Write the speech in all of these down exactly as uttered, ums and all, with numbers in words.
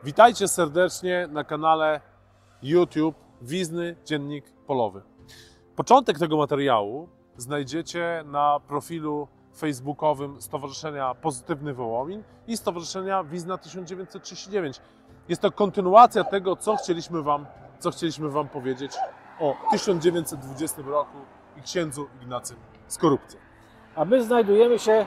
Witajcie serdecznie na kanale YouTube Wizytny Dziennik Polowy. Początek tego materiału znajdziecie na profilu facebookowym Stowarzyszenia Pozytywny Wołomin i Stowarzyszenia Wizytna tysiąc dziewięćset trzydzieści dziewięć. Jest to kontynuacja tego, co chcieliśmy Wam, co chcieliśmy Wam powiedzieć o tysiąc dziewięćset dwudziestym roku i księdzu Ignacym Skorupce. A my znajdujemy się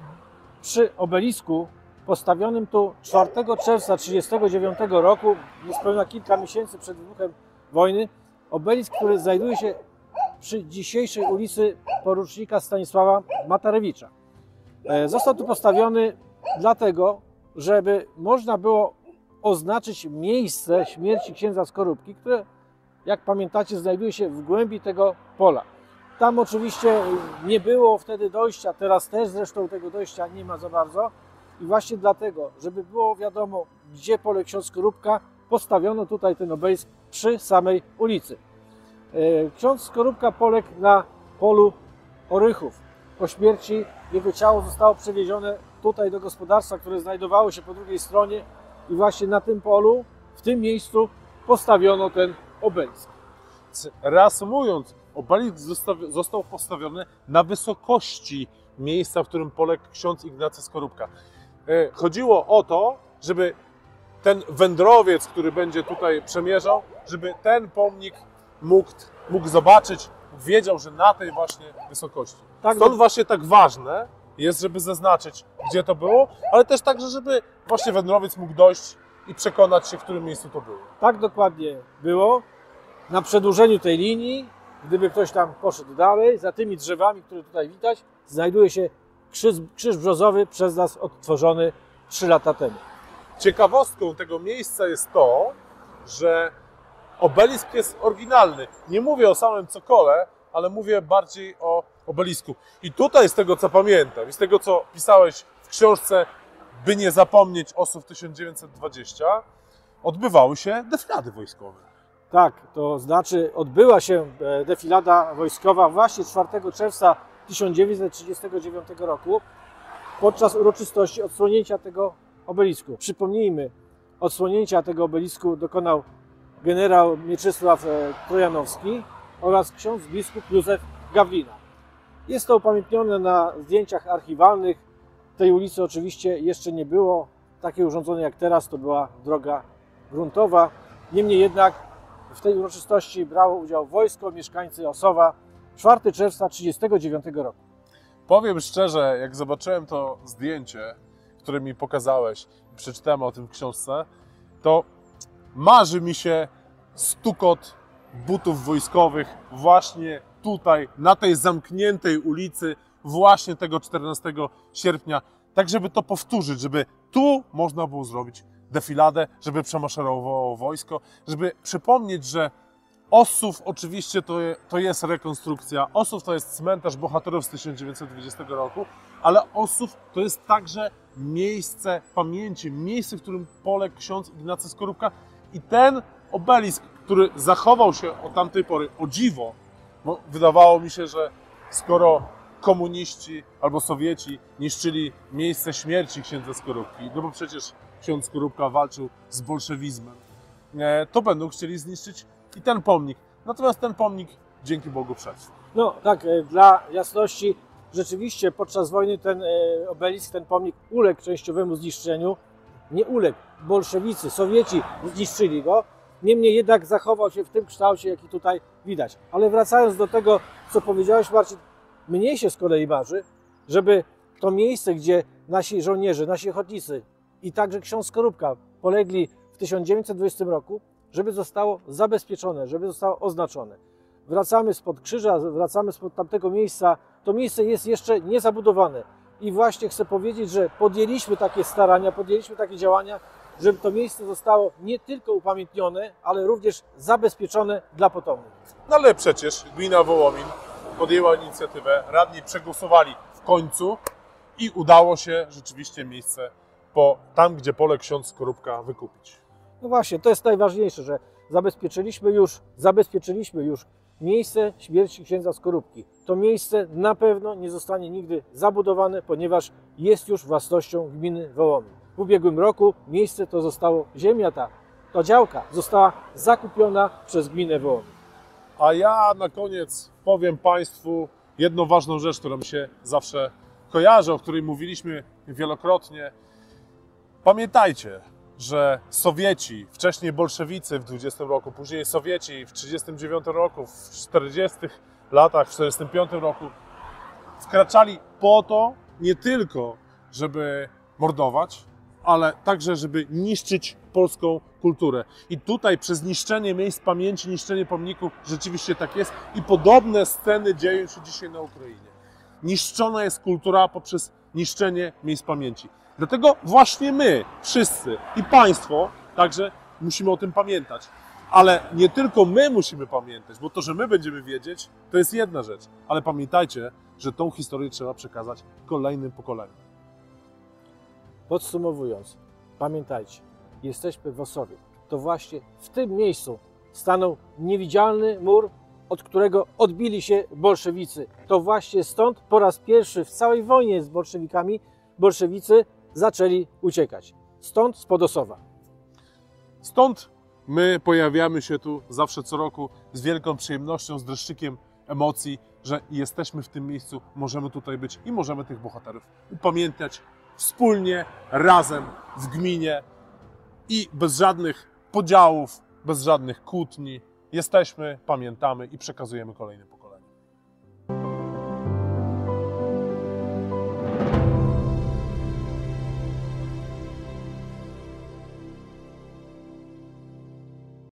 przy obelisku postawionym tu czwartego czerwca tysiąc dziewięćset trzydziestego dziewiątego roku, niespełna kilka miesięcy przed wybuchem wojny. Obelisk, który znajduje się przy dzisiejszej ulicy Porucznika Stanisława Matarewicza. Został tu postawiony dlatego, żeby można było oznaczyć miejsce śmierci księdza Skorupki, które, jak pamiętacie, znajduje się w głębi tego pola. Tam oczywiście nie było wtedy dojścia, teraz też zresztą tego dojścia nie ma za bardzo. I właśnie dlatego, żeby było wiadomo, gdzie poległ ksiądz Skorupka, postawiono tutaj ten obelisk przy samej ulicy. Ksiądz Skorupka poległ na polu Orychów. Po śmierci jego ciało zostało przewiezione tutaj do gospodarstwa, które znajdowało się po drugiej stronie i właśnie na tym polu, w tym miejscu postawiono ten obelisk. Reasumując, obelisk został postawiony na wysokości miejsca, w którym poległ ksiądz Ignacy Skorupka. Chodziło o to, żeby ten wędrowiec, który będzie tutaj przemierzał, żeby ten pomnik mógł, mógł zobaczyć, wiedział, że na tej właśnie wysokości. Tak, Stąd właśnie tak ważne jest, żeby zaznaczyć, gdzie to było, ale też także, żeby właśnie wędrowiec mógł dojść i przekonać się, w którym miejscu to było. Tak dokładnie było. Na przedłużeniu tej linii, gdyby ktoś tam poszedł dalej, za tymi drzewami, które tutaj widać, znajduje się krzyż, krzyż brzozowy przez nas odtworzony trzy lata temu. Ciekawostką tego miejsca jest to, że obelisk jest oryginalny. Nie mówię o samym cokole, ale mówię bardziej o obelisku. I tutaj z tego, co pamiętam i z tego, co pisałeś w książce By nie zapomnieć osób tysiąc dziewięćset dwadzieścia, odbywały się defilady wojskowe. Tak, to znaczy odbyła się defilada wojskowa właśnie czwartego czerwca tysiąc dziewięćset trzydziestego dziewiątego roku podczas uroczystości odsłonięcia tego obelisku. Przypomnijmy, odsłonięcia tego obelisku dokonał generał Mieczysław Trojanowski oraz ksiądz biskup Józef Gawlina. Jest to upamiętnione na zdjęciach archiwalnych. Tej ulicy oczywiście jeszcze nie było. Takie urządzone jak teraz to była droga gruntowa. Niemniej jednak w tej uroczystości brało udział wojsko, mieszkańcy Osowa, czwartego czerwca tysiąc dziewięćset trzydziestego dziewiątego roku. Powiem szczerze, jak zobaczyłem to zdjęcie, które mi pokazałeś, przeczytałem o tym w książce, to marzy mi się stukot butów wojskowych właśnie tutaj, na tej zamkniętej ulicy, właśnie tego czternastego sierpnia, tak żeby to powtórzyć, żeby tu można było zrobić defiladę, żeby przemaszerowało wojsko, żeby przypomnieć, że Ossów oczywiście to, to jest rekonstrukcja, Ossów to jest cmentarz bohaterów z tysiąc dziewięćset dwudziestego roku, ale Ossów to jest także miejsce pamięci, miejsce, w którym poległ ksiądz Ignacy Skorupka i ten obelisk, który zachował się od tamtej pory, o dziwo, bo wydawało mi się, że skoro komuniści albo Sowieci niszczyli miejsce śmierci księdza Skorupki, no bo przecież ksiądz Skorupka walczył z bolszewizmem, to będą chcieli zniszczyć i ten pomnik. Natomiast ten pomnik, dzięki Bogu, przetrwał. No tak, dla jasności, rzeczywiście podczas wojny ten obelisk, ten pomnik uległ częściowemu zniszczeniu. Nie uległ. Bolszewicy, Sowieci zniszczyli go. Niemniej jednak zachował się w tym kształcie, jaki tutaj widać. Ale wracając do tego, co powiedziałeś, Marcin, mnie się z kolei marzy, żeby to miejsce, gdzie nasi żołnierze, nasi ochotnicy i także ksiądz Skorupka polegli w tysiąc dziewięćset dwudziestym roku, żeby zostało zabezpieczone, żeby zostało oznaczone. Wracamy spod krzyża, wracamy spod tamtego miejsca. To miejsce jest jeszcze niezabudowane. I właśnie chcę powiedzieć, że podjęliśmy takie starania, podjęliśmy takie działania, żeby to miejsce zostało nie tylko upamiętnione, ale również zabezpieczone dla potomnych. No ale przecież gmina Wołomin podjęła inicjatywę, radni przegłosowali w końcu i udało się rzeczywiście miejsce po, tam, gdzie poległ ksiądz Skorupka, wykupić. No właśnie, to jest najważniejsze, że zabezpieczyliśmy już, zabezpieczyliśmy już miejsce śmierci księdza Skorupki. To miejsce na pewno nie zostanie nigdy zabudowane, ponieważ jest już własnością gminy Wołomin. w ubiegłym roku miejsce to zostało, ziemia ta, ta działka została zakupiona przez gminę Wołomin. A ja na koniec powiem Państwu jedną ważną rzecz, którą mi się zawsze kojarzy, o której mówiliśmy wielokrotnie. Pamiętajcie, że Sowieci, wcześniej bolszewicy w dwudziestym roku, później Sowieci w trzydziestym dziewiątym roku, w czterdziestych latach, w czterdziestym piątym roku wkraczali po to nie tylko, żeby mordować, ale także, żeby niszczyć polską kulturę. I tutaj przez niszczenie miejsc pamięci, niszczenie pomników rzeczywiście tak jest i podobne sceny dzieją się dzisiaj na Ukrainie. Niszczona jest kultura poprzez niszczenie miejsc pamięci. Dlatego właśnie my, wszyscy i Państwo także musimy o tym pamiętać. Ale nie tylko my musimy pamiętać, bo to, że my będziemy wiedzieć, to jest jedna rzecz. Ale pamiętajcie, że tą historię trzeba przekazać kolejnym pokoleniom. Podsumowując, pamiętajcie, jesteśmy w Ossowie. To właśnie w tym miejscu stanął niewidzialny mur, od którego odbili się bolszewicy. To właśnie stąd po raz pierwszy w całej wojnie z bolszewikami bolszewicy zaczęli uciekać. Stąd spod Ossowa. Stąd my pojawiamy się tu zawsze co roku z wielką przyjemnością, z dreszczykiem emocji, że jesteśmy w tym miejscu, możemy tutaj być i możemy tych bohaterów upamiętniać wspólnie, razem, w gminie i bez żadnych podziałów, bez żadnych kłótni. Jesteśmy, pamiętamy i przekazujemy kolejnym pokoleniom.